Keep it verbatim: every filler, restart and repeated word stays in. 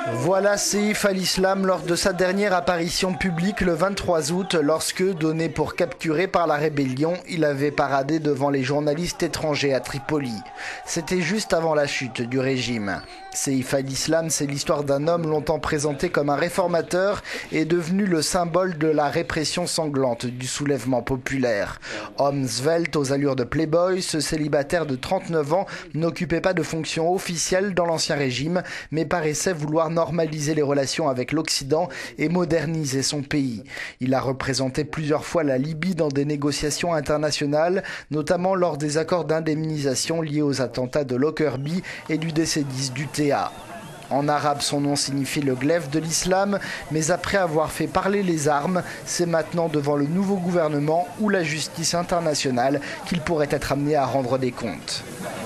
Voilà Seif al-Islam lors de sa dernière apparition publique le vingt-trois août, lorsque, donné pour capturé par la rébellion, il avait paradé devant les journalistes étrangers à Tripoli. C'était juste avant la chute du régime. Seif al-Islam, c'est l'histoire d'un homme longtemps présenté comme un réformateur et devenu le symbole de la répression sanglante du soulèvement populaire. Homme svelte aux allures de playboy, ce célibataire de trente-neuf ans n'occupait pas de fonction officielle dans l'ancien régime, mais paraissait vouloir normaliser les relations avec l'Occident et moderniser son pays. Il a représenté plusieurs fois la Libye dans des négociations internationales, notamment lors des accords d'indemnisation liés aux attentats de Lockerbie et du D C dix du T A. En arabe, son nom signifie le glaive de l'islam, mais après avoir fait parler les armes, c'est maintenant devant le nouveau gouvernement ou la justice internationale qu'il pourrait être amené à rendre des comptes.